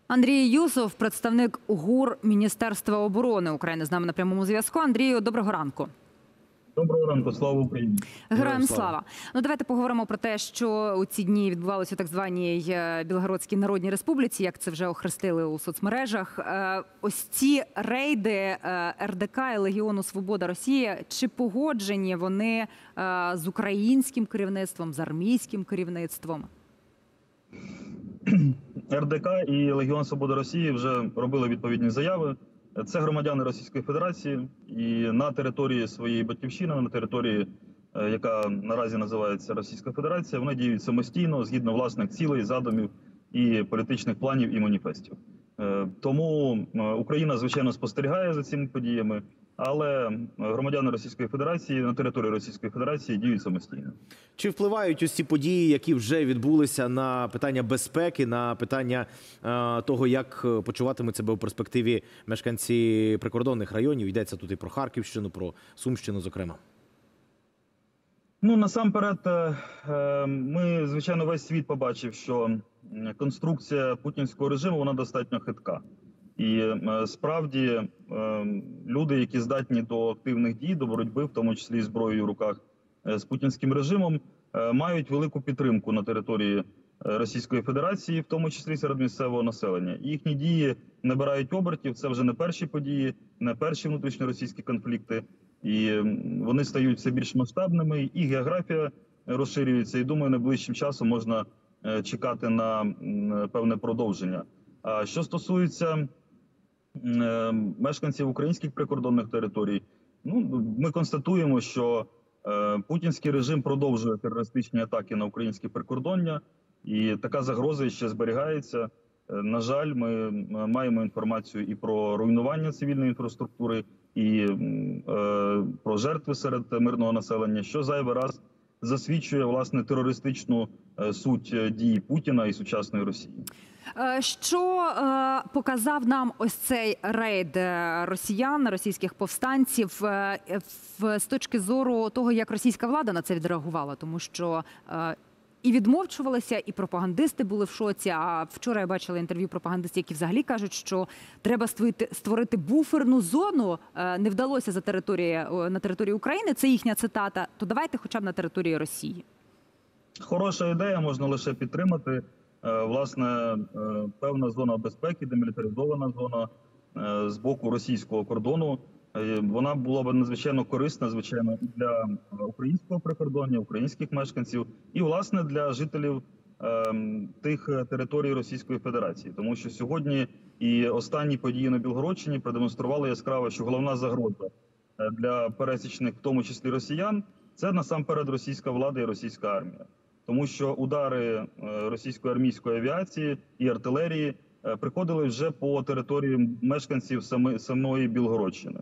Андрій Юсов, представник ГУР Міністерства оборони України, з нами на прямому зв'язку. Андрію, доброго ранку. Доброго ранку, слава Україні. Героям слава. Ну, давайте поговоримо про те, що у ці дні відбувалося у так званій Білгородській Народній Республіці, як це вже охрестили у соцмережах. Ось ці рейди РДК і Легіону Свобода Росії, чи погоджені вони з українським керівництвом, з армійським керівництвом? РДК і Легіон Свободи Росії вже робили відповідні заяви. Це громадяни Російської Федерації, і на території своєї батьківщини, на території, яка наразі називається Російська Федерація, вони діють самостійно, згідно власних цілей, задумів і політичних планів і маніфестів. Тому Україна, звичайно, спостерігає за цими подіями, але громадяни Російської Федерації на території Російської Федерації діють самостійно. Чи впливають ось ці події, які вже відбулися, на питання безпеки, на питання того, як почуватимуть себе у перспективі мешканці прикордонних районів? Йдеться тут і про Харківщину, про Сумщину, зокрема. Ну, насамперед, ми, звичайно, весь світ побачив, що конструкція путінського режиму, вона достатньо хитка. І справді люди, які здатні до активних дій, до боротьби, в тому числі і зброєю в руках з путінським режимом, мають велику підтримку на території Російської Федерації, в тому числі серед місцевого населення. Їхні дії набирають обертів, це вже не перші події, не перші внутрішньоросійські конфлікти. І вони стають все більш масштабними, і географія розширюється. І думаю, найближчим часом можна чекати на певне продовження. А що стосується мешканців українських прикордонних територій, ну, ми констатуємо, що путінський режим продовжує терористичні атаки на українське прикордоння, і така загроза ще зберігається. На жаль, ми маємо інформацію і про руйнування цивільної інфраструктури, і про жертви серед мирного населення, що зайвий раз засвідчує, власне, терористичну суть дій Путіна і сучасної Росії. Що показав нам ось цей рейд росіян, російських повстанців, з точки зору того, як російська влада на це відреагувала? Тому що і відмовчувалися, і пропагандисти були в шоці. А вчора я бачила інтерв'ю пропагандистів, які взагалі кажуть, що треба створити буферну зону. Не вдалося на території України, це їхня цитата, то давайте хоча б на території Росії. Хороша ідея, можна лише підтримати. Власне, певна зона безпеки, демілітаризована зона з боку російського кордону, вона була б надзвичайно корисна, звичайно, і для українського прикордоння, українських мешканців, і, власне, для жителів тих територій Російської Федерації. Тому що сьогодні і останні події на Білгородщині продемонстрували яскраво, що головна загроза для пересічних, в тому числі росіян, це насамперед російська влада і російська армія. Тому що удари російської армійської авіації і артилерії приходили вже по території мешканців самої Білгородщини.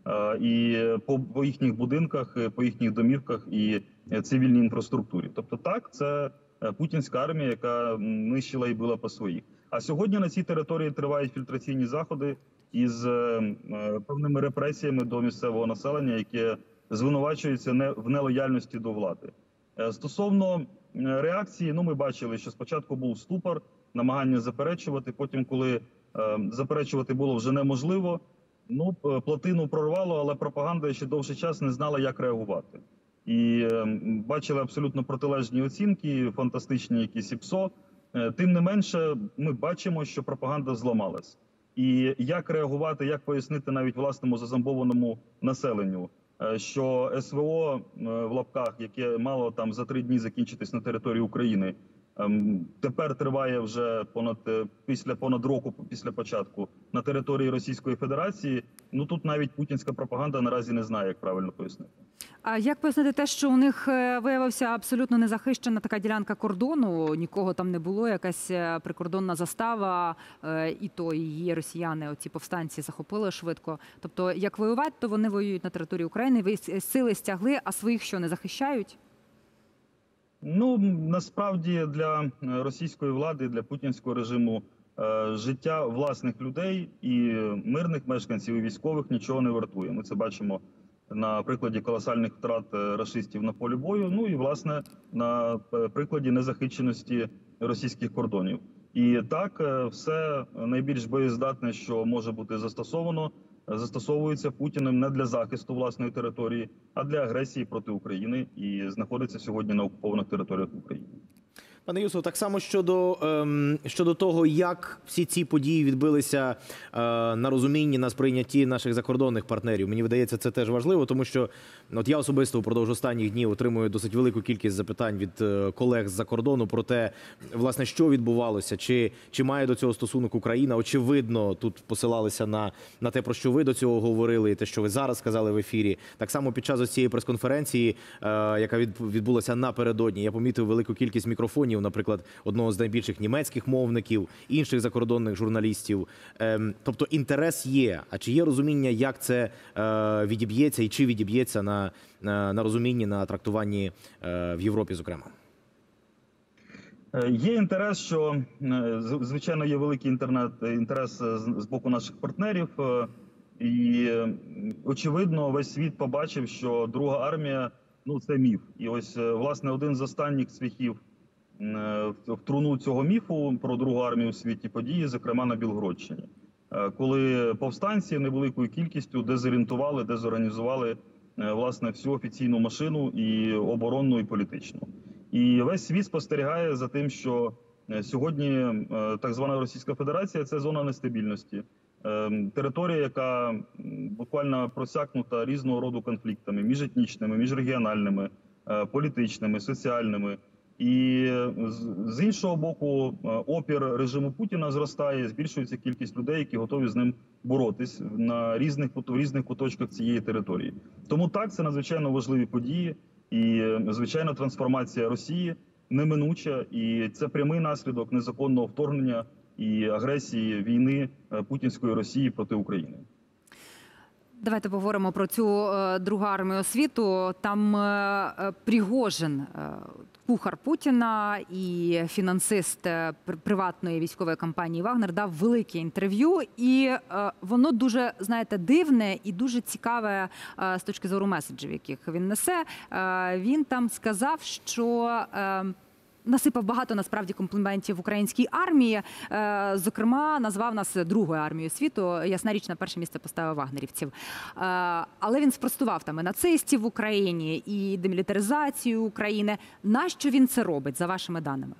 І по їхніх будинках, по їхніх домівках і цивільній інфраструктурі. Тобто так, це путінська армія, яка нищила і била по своїх. А сьогодні на цій території тривають фільтраційні заходи із певними репресіями до місцевого населення, яке звинувачується в нелояльності до влади. Стосовно реакції, ну, ми бачили, що спочатку був ступор, намагання заперечувати, потім, коли заперечувати було вже неможливо, ну, плотину прорвало, але пропаганда ще довший час не знала, як реагувати. І бачили абсолютно протилежні оцінки, фантастичні якісь ІПСО. Тим не менше, ми бачимо, що пропаганда зламалась. І як реагувати, як пояснити навіть власному зазомбованому населенню, що СВО в лапках, яке мало там за 3 дні закінчитись на території України, тепер триває вже понад року після початку на території Російської Федерації. Ну тут навіть путінська пропаганда наразі не знає, як правильно пояснити. А як пояснити те, що у них виявився абсолютно незахищена така ділянка кордону, нікого там не було, якась прикордонна застава, і то її росіяни, оці повстанці, захопили швидко. Тобто, як воювати, то вони воюють на території України, сили стягли, а своїх що, не захищають? Ну, насправді для російської влади, для путінського режиму життя власних людей і мирних мешканців, і військових нічого не вартує. Ми це бачимо на прикладі колосальних втрат рашистів на полі бою, ну і, власне, на прикладі незахищеності російських кордонів. І так, все найбільш боєздатне, що може бути застосовано, застосовується Путіним не для захисту власної території, а для агресії проти України і знаходиться сьогодні на окупованих територіях України. Пане Юсуф, так само щодо того, як всі ці події відбилися на розумінні, на сприйнятті наших закордонних партнерів. Мені видається, це теж важливо, тому що от я особисто впродовж останніх днів отримую досить велику кількість запитань від колег з-за кордону про те, власне, що відбувалося, чи має до цього стосунок Україна. Очевидно, тут посилалися на те, про що ви до цього говорили, і те, що ви зараз сказали в ефірі. Так само під час ось цієї прес-конференції, яка відбулася напередодні, я помітив велику кількість мікрофонів, наприклад, одного з найбільших німецьких мовників, інших закордонних журналістів. Тобто інтерес є. А чи є розуміння, як це відіб'ється і чи відіб'ється на розумінні, на трактуванні в Європі, зокрема? Є інтерес, що, звичайно, є великий інтерес з боку наших партнерів. І, очевидно, весь світ побачив, що Друга армія – це міф. І ось, власне, один з останніх цвяхів в труну цього міфу про Другу армію у світі події, зокрема на Білгородщині, коли повстанці невеликою кількістю дезорієнтували, дезорганізували власне всю офіційну машину і оборонну, і політичну. І весь світ спостерігає за тим, що сьогодні так звана Російська Федерація – це зона нестабільності, територія, яка буквально просякнута різного роду конфліктами, міжетнічними, міжрегіональними, політичними, соціальними. І з іншого боку, опір режиму Путіна зростає, збільшується кількість людей, які готові з ним боротись на різних куточках цієї території. Тому так, це надзвичайно важливі події, і, звичайно, трансформація Росії неминуча, і це прямий наслідок незаконного вторгнення і агресії війни путінської Росії проти України. Давайте поговоримо про цю Другу армію світу. Там Пригожин, кухар Путіна і фінансист приватної військової компанії «Вагнер» дав велике інтерв'ю. І воно дуже, знаєте, дивне і дуже цікаве з точки зору меседжів, яких він несе. Він там сказав, що насипав багато, насправді, компліментів українській армії. Зокрема, назвав нас Другою армією світу. Ясна річ, на перше місце поставив вагнерівців. Але він спростував там і нацистів в Україні, і демілітаризацію України. Нащо він це робить, за вашими даними?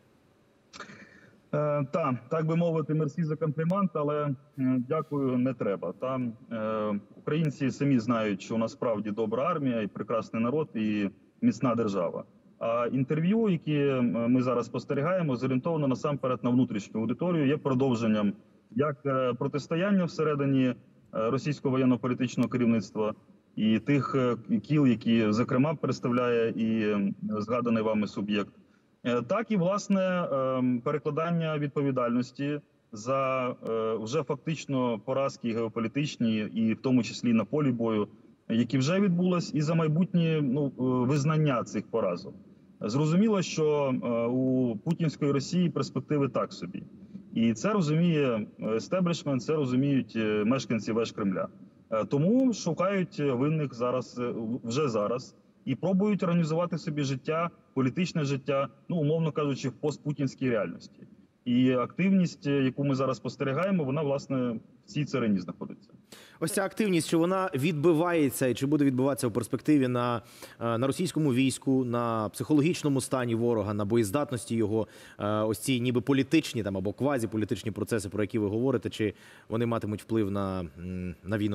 Так би мовити, мерсі за комплімент, але дякую, не треба. Там українці самі знають, що у нас справді добра армія, і прекрасний народ, і міцна держава. А інтерв'ю, які ми зараз спостерігаємо, зорієнтовано насамперед на внутрішню аудиторію, є продовженням як протистояння всередині російського воєнно-політичного керівництва і тих кіл, які, зокрема, представляє і згаданий вами суб'єкт, так і, власне, перекладання відповідальності за вже фактично поразки геополітичні, і в тому числі на полі бою, які вже відбулись, і за майбутнє визнання цих поразок. Зрозуміло, що у путінської Росії перспективи так собі. І це розуміє естеблішмент, це розуміють мешканці веж Кремля. Тому шукають винних вже зараз і пробують організувати собі життя, політичне життя, умовно кажучи, в постпутінській реальності. І активність, яку ми зараз спостерігаємо, вона, власне, в цій царині знаходиться. Ось ця активність, що вона відбивається і чи буде відбуватися в перспективі на російському війську, на психологічному стані ворога, на боєздатності його, ось ці ніби політичні там або квазіполітичні процеси, про які ви говорите, чи вони матимуть вплив на війну?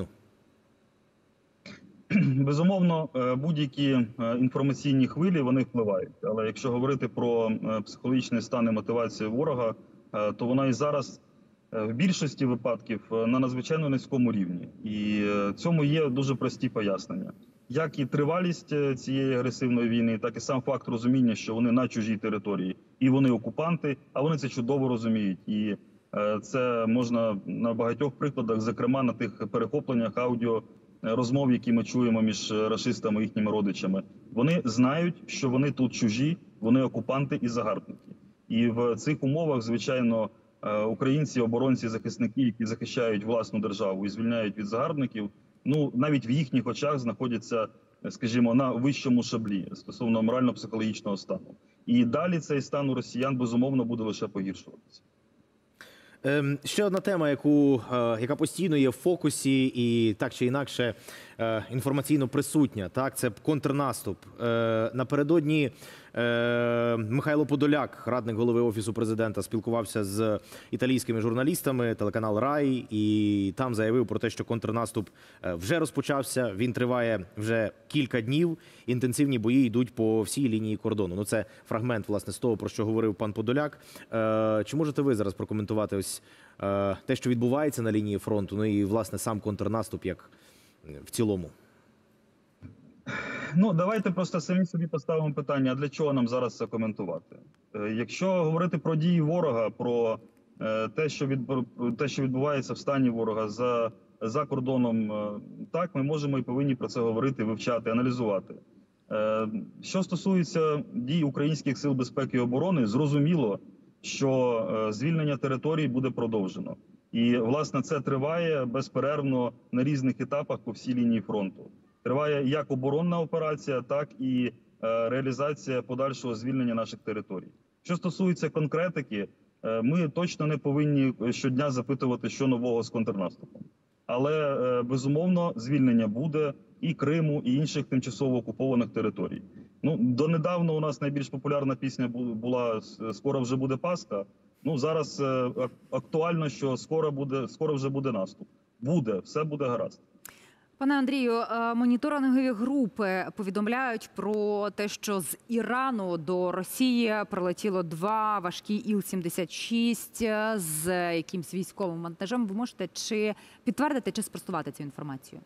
Безумовно, будь-які інформаційні хвилі, вони впливають. Але якщо говорити про психологічний стан і мотивацію ворога, то вона і зараз в більшості випадків на надзвичайно низькому рівні. І цьому є дуже прості пояснення. Як і тривалість цієї агресивної війни, так і сам факт розуміння, що вони на чужій території і вони окупанти, а вони це чудово розуміють. І це можна на багатьох прикладах, зокрема на тих перехопленнях аудіо розмов, які ми чуємо між рашистами і їхніми родичами. Вони знають, що вони тут чужі, вони окупанти і загарбники. І в цих умовах, звичайно, українці, оборонці, захисники, які захищають власну державу і звільняють від загарбників, навіть в їхніх очах знаходяться, скажімо, на вищому шаблі стосовно морально-психологічного стану. І далі цей стан у росіян, безумовно, буде лише погіршуватися. Ще одна тема, яка постійно є в фокусі і так чи інакше інформаційно присутня. Так, це контрнаступ. Напередодні Михайло Подоляк, радник голови Офісу президента, спілкувався з італійськими журналістами, телеканал Рай, і там заявив про те, що контрнаступ вже розпочався, він триває вже кілька днів, інтенсивні бої йдуть по всій лінії кордону. Ну, це фрагмент, власне, з того, про що говорив пан Подоляк. Чи можете ви зараз прокоментувати ось те, що відбувається на лінії фронту, ну і, власне, сам контрнаступ як в цілому? Ну, давайте просто самі собі поставимо питання, а для чого нам зараз це коментувати? Якщо говорити про дії ворога, про те, що відбувається в стані ворога за кордоном, так, ми можемо і повинні про це говорити, вивчати, аналізувати. Що стосується дій українських сил безпеки і оборони, зрозуміло, що звільнення територій буде продовжено. І, власне, це триває безперервно на різних етапах по всій лінії фронту. Триває як оборонна операція, так і реалізація подальшого звільнення наших територій. Що стосується конкретики, ми точно не повинні щодня запитувати, що нового з контрнаступом. Але, безумовно, звільнення буде і Криму, і інших тимчасово окупованих територій. Ну, донедавна у нас найбільш популярна пісня була «Скоро вже буде Пасха». Ну, зараз актуально, що скоро вже буде наступ. Все буде гаразд. Пане Андрію, моніторингові групи повідомляють про те, що з Ірану до Росії прилетіло 2 важкі Іл-76 з якимсь військовим вантажем. Ви можете чи підтвердити, чи спростувати цю інформацію?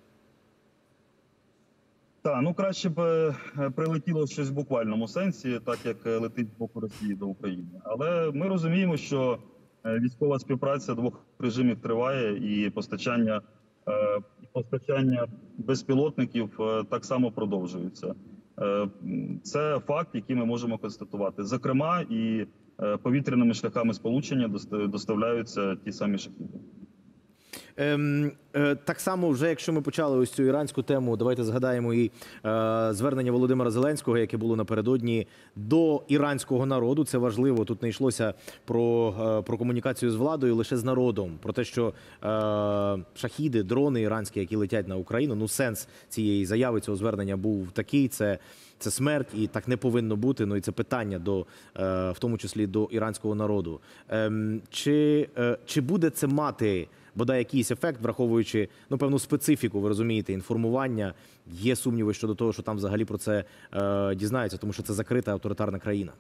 Так, ну краще б прилетіло щось в буквальному сенсі, так як летить з боку Росії до України. Але ми розуміємо, що військова співпраця двох режимів триває, і постачання безпілотників так само продовжується. Це факт, який ми можемо констатувати. Зокрема, і повітряними шляхами сполучення доставляються ті самі шахеди. Так само, вже якщо ми почали ось цю іранську тему, давайте згадаємо і звернення Володимира Зеленського, яке було напередодні до іранського народу. Це важливо, тут не йшлося про комунікацію з владою, лише з народом. Про те, що шахіди, дрони іранські, які летять на Україну, ну сенс цієї заяви, цього звернення був такий, це смерть, і так не повинно бути. Ну і це питання в тому числі до іранського народу. Чи буде це мати бодай якийсь ефект, враховуючи певну специфіку, ви розумієте, інформування? Є сумніви щодо того, що там взагалі про це дізнаються, тому що це закрита авторитарна країна.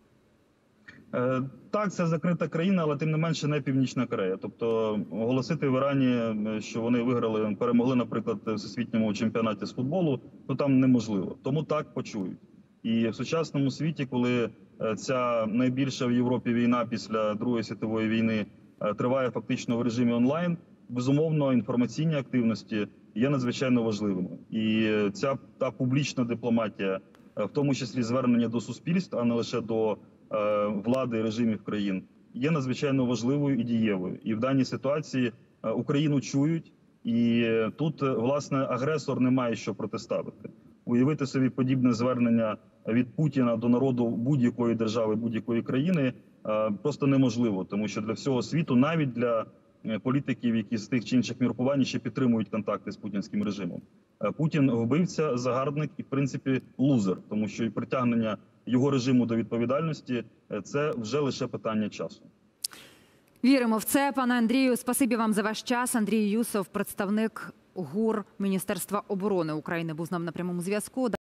Так, це закрита країна, але тим не менше не Північна Корея. Тобто оголосити в Ірані, що вони перемогли, наприклад, в всесвітньому чемпіонаті з футболу, то там неможливо. Тому так почують. І в сучасному світі, коли ця найбільша в Європі війна після Другої світової війни триває фактично в режимі онлайн, безумовно, інформаційні активності є надзвичайно важливими. І та публічна дипломатія, в тому числі звернення до суспільств, а не лише до влади і режимів країн, є надзвичайно важливою і дієвою. І в даній ситуації Україну чують, і тут, власне, агресор не має що протиставити. Уявити собі подібне звернення від Путіна до народу будь-якої держави, будь-якої країни просто неможливо, тому що для всього світу, навіть для політиків, які з тих чи інших міркувань ще підтримують контакти з путінським режимом. Путін вбивця, загарбник і, в принципі, лузер, тому що і притягнення його режиму до відповідальності – це вже лише питання часу. Віримо в це, пане Андрію. Спасибі вам за ваш час. Андрій Юсов, представник ГУР Міністерства оборони України, був з нами на прямому зв'язку.